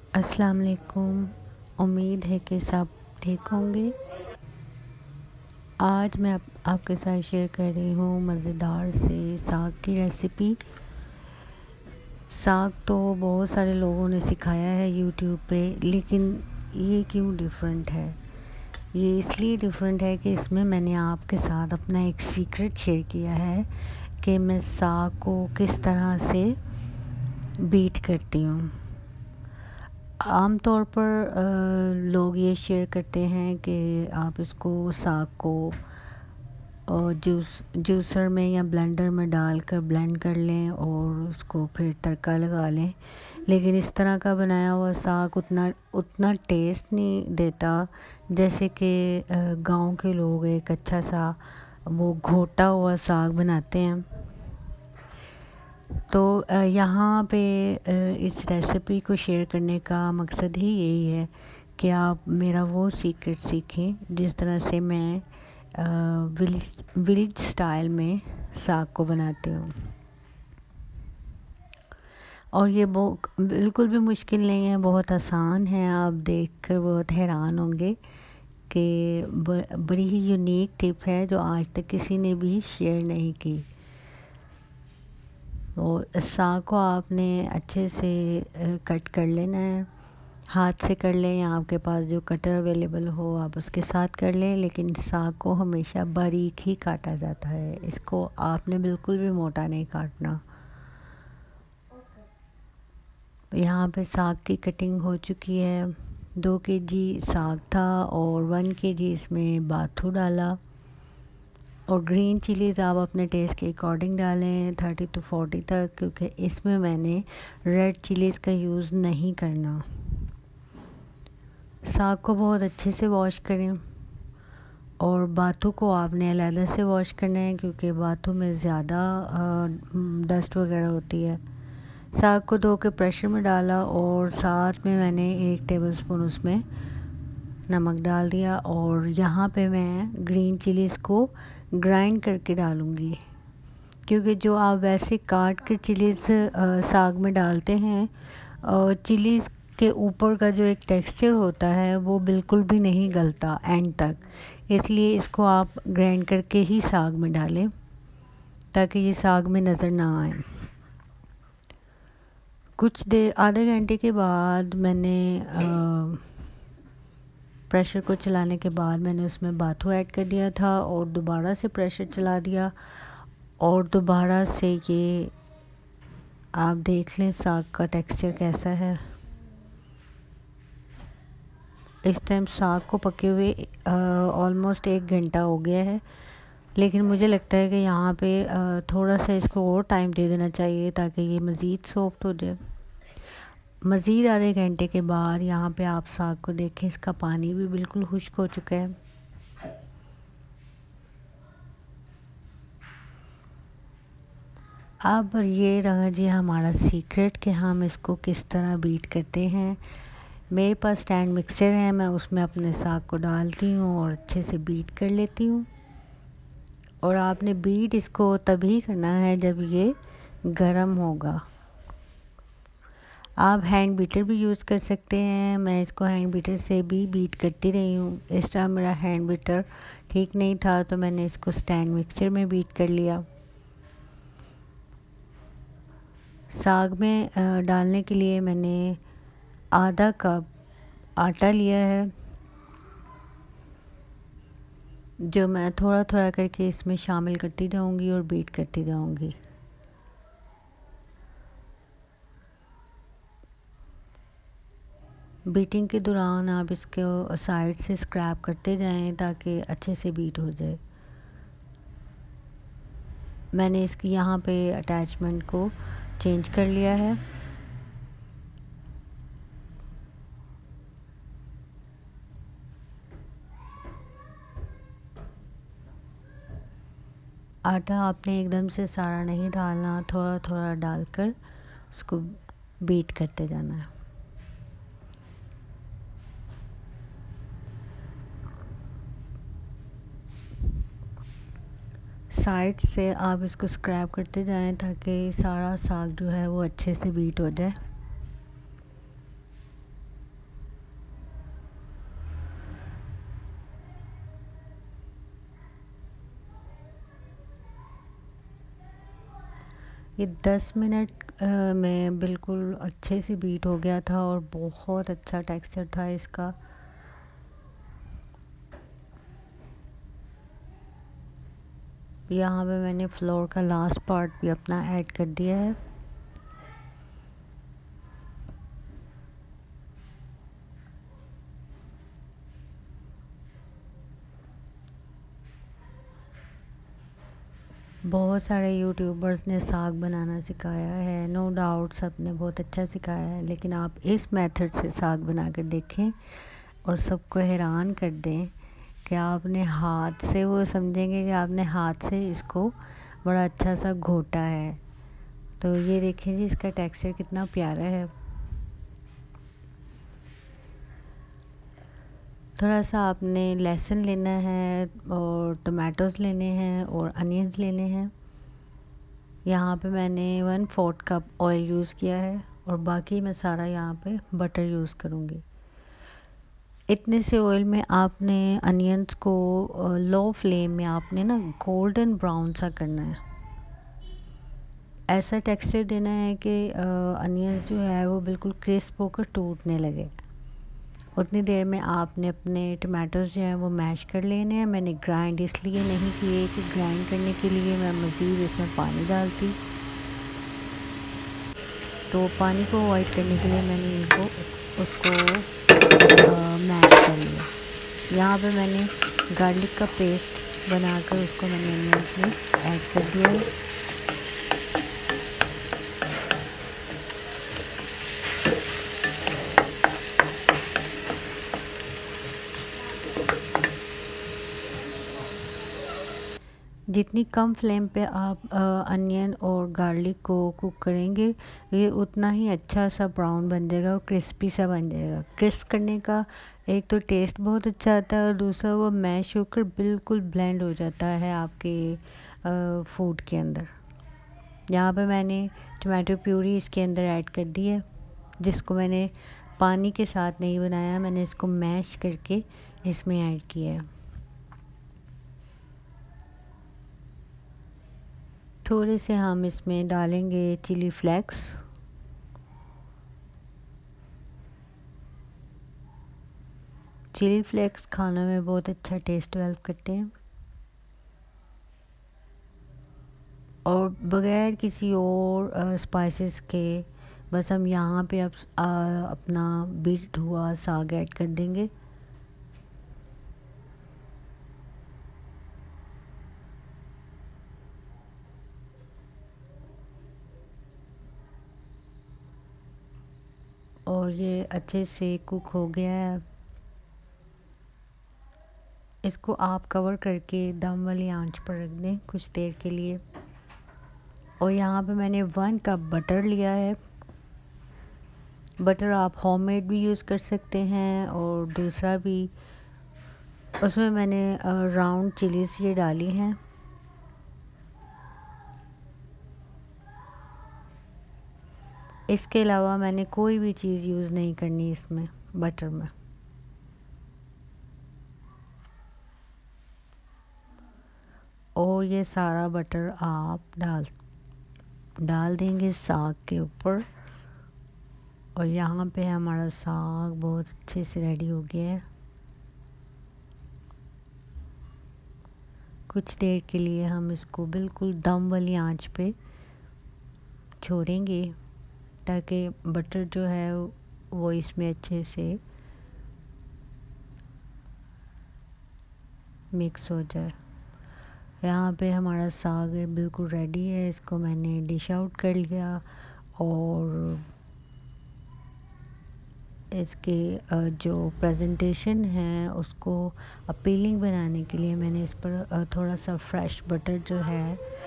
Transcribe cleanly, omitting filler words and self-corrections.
अस्सलाम वालेकुम। उम्मीद है कि सब ठीक होंगे। आज मैं आपके साथ शेयर कर रही हूँ मज़ेदार से साग की रेसिपी। साग तो बहुत सारे लोगों ने सिखाया है यूट्यूब पे, लेकिन ये क्यों डिफरेंट है? ये इसलिए डिफरेंट है कि इसमें मैंने आपके साथ अपना एक सीक्रेट शेयर किया है कि मैं साग को किस तरह से बीट करती हूँ। आम तौर पर लोग ये शेयर करते हैं कि आप इसको साग को जूसर में या ब्लेंडर में डालकर ब्लेंड कर लें और उसको फिर तड़का लगा लें, लेकिन इस तरह का बनाया हुआ साग उतना टेस्ट नहीं देता जैसे कि गांव के लोग एक अच्छा सा वो घोटा हुआ साग बनाते हैं। तो यहाँ पे इस रेसिपी को शेयर करने का मकसद ही यही है कि आप मेरा वो सीक्रेट सीखें जिस तरह से मैं विलेज स्टाइल में साग को बनाती हूँ। और ये बिल्कुल भी मुश्किल नहीं है, बहुत आसान है। आप देखकर बहुत हैरान होंगे कि बड़ी ही यूनिक टिप है जो आज तक किसी ने भी शेयर नहीं की। तो साग को आपने अच्छे से कट कर लेना है। हाथ से कर लें या आपके पास जो कटर अवेलेबल हो आप उसके साथ कर लें, लेकिन साग को हमेशा बारीक ही काटा जाता है। इसको आपने बिल्कुल भी मोटा नहीं काटना। यहाँ पे साग की कटिंग हो चुकी है। 2 केजी साग था और 1 केजी इसमें बाथू डाला। और ग्रीन चिलीज़ आप अपने टेस्ट के अकॉर्डिंग डालें 30 to 40 तक, क्योंकि इसमें मैंने रेड चिलीज़ का यूज़ नहीं करना। साग को बहुत अच्छे से वॉश करें और बाथू को आपने अलग से वॉश करना है, क्योंकि बाथू में ज़्यादा डस्ट वगैरह होती है। साग को धो के प्रेशर में डाला और साथ में मैंने 1 टेबलस्पून उसमें नमक डाल दिया। और यहाँ पे मैं ग्रीन चिलीज़ को ग्राइंड करके डालूँगी, क्योंकि जो आप वैसे काट के चिलीज़ साग में डालते हैं और चिलीज़ के ऊपर का जो एक टेक्सचर होता है वो बिल्कुल भी नहीं गलता एंड तक। इसलिए इसको आप ग्राइंड करके ही साग में डालें ताकि ये साग में नज़र ना आए। कुछ देर आधे घंटे के बाद मैंने प्रेशर को चलाने के बाद मैंने उसमें बाथू ऐड कर दिया था और दोबारा से प्रेशर चला दिया और दोबारा से ये आप देख लें साग का टेक्सचर कैसा है। इस टाइम साग को पके हुए ऑलमोस्ट 1 घंटा हो गया है, लेकिन मुझे लगता है कि यहाँ पे थोड़ा सा इसको और टाइम दे देना चाहिए ताकि ये मज़ीद सॉफ्ट हो जाए। मज़ीद आधे घंटे के बाद यहाँ पे आप साग को देखें, इसका पानी भी बिल्कुल खुश्क हो चुका है। अब ये रहा जी हमारा सीक्रेट कि हम इसको किस तरह बीट करते हैं। मेरे पास स्टैंड मिक्सर है, मैं उसमें अपने साग को डालती हूँ और अच्छे से बीट कर लेती हूँ। और आपने बीट इसको तभी करना है जब ये गरम होगा। आप हैंड बीटर भी यूज़ कर सकते हैं। मैं इसको हैंड बीटर से भी बीट करती रही हूँ। इस टाइम मेरा हैंड बीटर ठीक नहीं था तो मैंने इसको स्टैंड मिक्सर में बीट कर लिया। साग में डालने के लिए मैंने आधा कप आटा लिया है, जो मैं थोड़ा थोड़ा करके इसमें शामिल करती जाऊंगी और बीट करती जाऊंगी। बीटिंग के दौरान आप इसको साइड से स्क्रैप करते जाएं ताकि अच्छे से बीट हो जाए। मैंने इसकी यहाँ पे अटैचमेंट को चेंज कर लिया है। आटा आपने एकदम से सारा नहीं डालना, थोड़ा थोड़ा डालकर उसको बीट करते जाना है। साइड से आप इसको स्क्रैप करते जाएं ताकि सारा साग जो है वो अच्छे से बीट हो जाए। ये 10 मिनट में बिल्कुल अच्छे से बीट हो गया था और बहुत अच्छा टेक्सचर था इसका। यहाँ पे मैंने फ्लोर का लास्ट पार्ट भी अपना ऐड कर दिया है। बहुत सारे यूट्यूबर्स ने साग बनाना सिखाया है, नो डाउट सब ने बहुत अच्छा सिखाया है, लेकिन आप इस मेथड से साग बना कर देखें और सबको हैरान कर दें कि आपने हाथ से, वो समझेंगे कि आपने हाथ से इसको बड़ा अच्छा सा घोटा है। तो ये देखें जी, इसका टेक्सचर कितना प्यारा है। थोड़ा सा आपने लहसुन लेना है और टमाटोज़ लेने हैं और अनियंस लेने हैं। यहाँ पे मैंने 1/4 कप ऑयल यूज़ किया है और बाकी मैं सारा यहाँ पे बटर यूज़ करूँगी। इतने से ऑयल में आपने अनियंस को लो फ्लेम में आपने ना गोल्डन ब्राउन सा करना है। ऐसा टेक्सचर देना है कि अनियंस जो है वो बिल्कुल क्रिस्प होकर टूटने लगे। उतनी देर में आपने अपने टमाटोज़ जो हैं वो मैश कर लेने हैं। मैंने ग्राइंड इसलिए नहीं किए कि ग्राइंड करने के लिए मैं मज़ीद इसमें पानी डालती, तो पानी को अवॉइड करने के लिए मैंने इनको उसको मैश कर लिया। यहाँ पे मैंने गार्लिक का पेस्ट बनाकर उसको मैंने अनियंस में ऐड कर दिया है। जितनी कम फ्लेम पे आप अनियन और गार्लिक को कुक करेंगे, ये उतना ही अच्छा सा ब्राउन बन जाएगा और क्रिस्पी सा बन जाएगा। क्रिस्प करने का एक तो टेस्ट बहुत अच्छा आता है और दूसरा वो मैश होकर बिल्कुल ब्लेंड हो जाता है आपके फूड के अंदर। यहाँ पे मैंने टमाटो प्यूरी इसके अंदर ऐड कर दी है, जिसको मैंने पानी के साथ नहीं बनाया, मैंने इसको मैश करके इसमें ऐड किया है। थोड़े से हम इसमें डालेंगे चिली फ्लेक्स। चिली फ्लेक्स खानों में बहुत अच्छा टेस्ट डेवलप करते हैं और बगैर किसी और स्पाइसेस के बस हम यहाँ पे अब अपना बीट हुआ साग ऐड कर देंगे। और ये अच्छे से कुक हो गया है। इसको आप कवर करके दम वाली आंच पर रख दें कुछ देर के लिए। और यहाँ पे मैंने 1 कप बटर लिया है। बटर आप होममेड भी यूज़ कर सकते हैं और दूसरा भी। उसमें मैंने राउंड चिलीज़ ये डाली हैं। इसके अलावा मैंने कोई भी चीज़ यूज़ नहीं करनी इसमें बटर में। और ये सारा बटर आप डाल देंगे साग के ऊपर। और यहाँ पे हमारा साग बहुत अच्छे से रेडी हो गया है। कुछ देर के लिए हम इसको बिल्कुल दम वाली आंच पे छोड़ेंगे ताकि बटर जो है वो इसमें अच्छे से मिक्स हो जाए। यहाँ पे हमारा साग बिल्कुल रेडी है। इसको मैंने डिश आउट कर लिया और इसके जो प्रेजेंटेशन है उसको अपीलिंग बनाने के लिए मैंने इस पर थोड़ा सा फ्रेश बटर जो है